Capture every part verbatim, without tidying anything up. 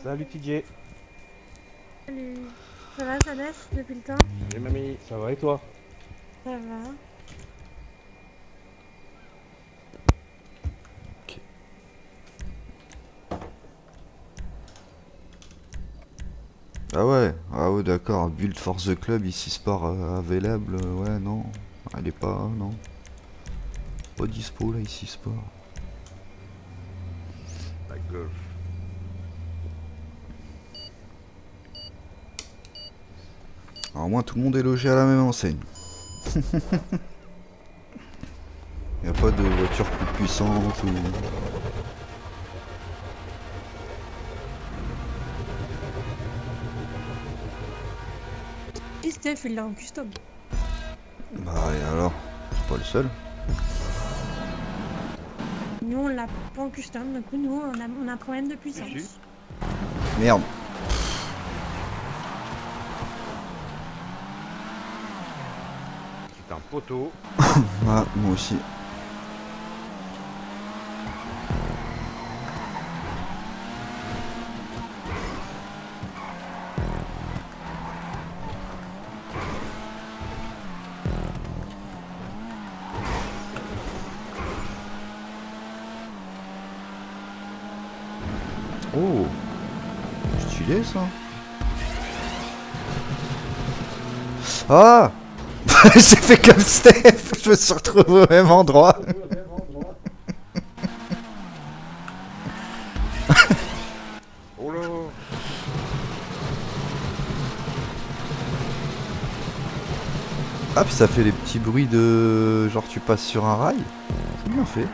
Salut T J. Salut. Ça va, ça laisse depuis le temps? Salut mamie, ça va et toi? Ça va. Ok. Ah ouais, ah ouais d'accord, Build for the Club ici Sport euh, available, euh, ouais non, elle est pas, non, pas dispo là ici Sport. La golf. Alors au moins tout le monde est logé à la même enseigne. Y a pas de voiture plus puissante ou... Et Steph, il l'a en custom. Bah et alors, c'est pas le seul. Nous, on l'a pas en custom, du coup, nous, on a, on a un problème de puissance. Dessus. Merde. C'est un poteau. Ah, moi aussi. Oh, stylé ça. Ah. J'ai fait comme Steph, je me suis retrouvé au même endroit. Oh là. Ah, puis ça fait les petits bruits de... genre tu passes sur un rail. C'est bien fait.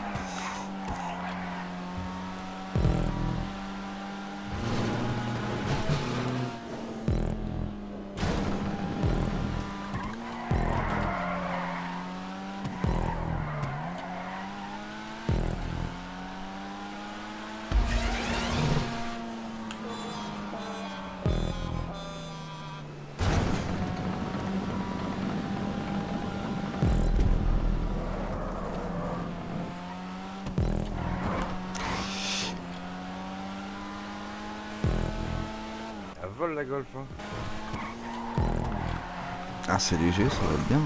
Elle vole la golf. Hein. Ah, c'est léger, ça va bien.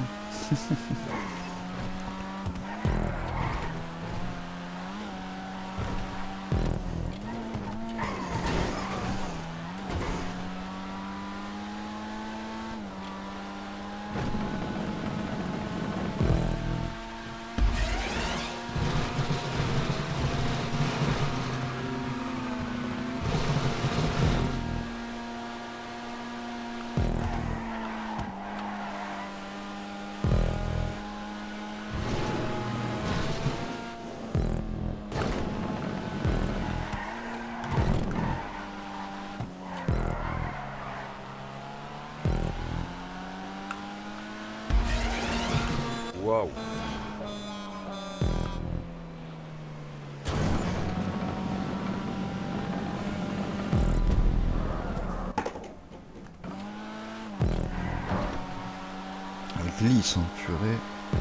Waouh. Elle glisse, hein, purée.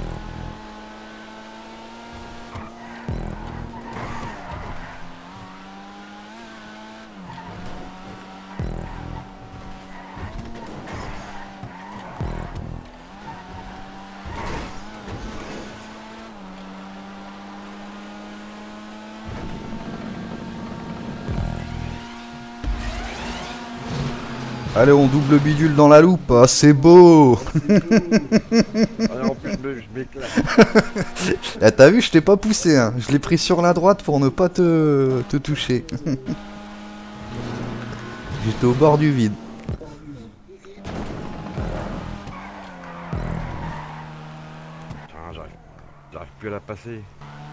Allez, on double bidule dans la loupe, ah, c'est beau. Ah, en plus, je me- je m'éclate. Ah, t'as vu, je t'ai pas poussé, hein. Je l'ai pris sur la droite pour ne pas te, te toucher. J'étais au bord du vide. Putain, j'arrive. J'arrive plus à la passer.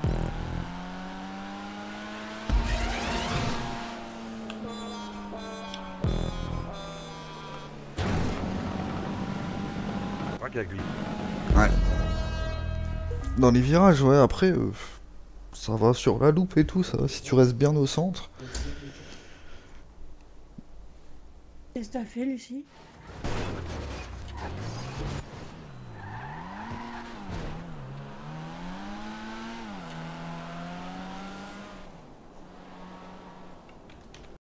Je crois qu'elle glisse. Ouais. Dans les virages, ouais, après, euh, ça va sur la loupe et tout, ça va, si tu restes bien au centre. Qu'est-ce que t'as fait, Lucie?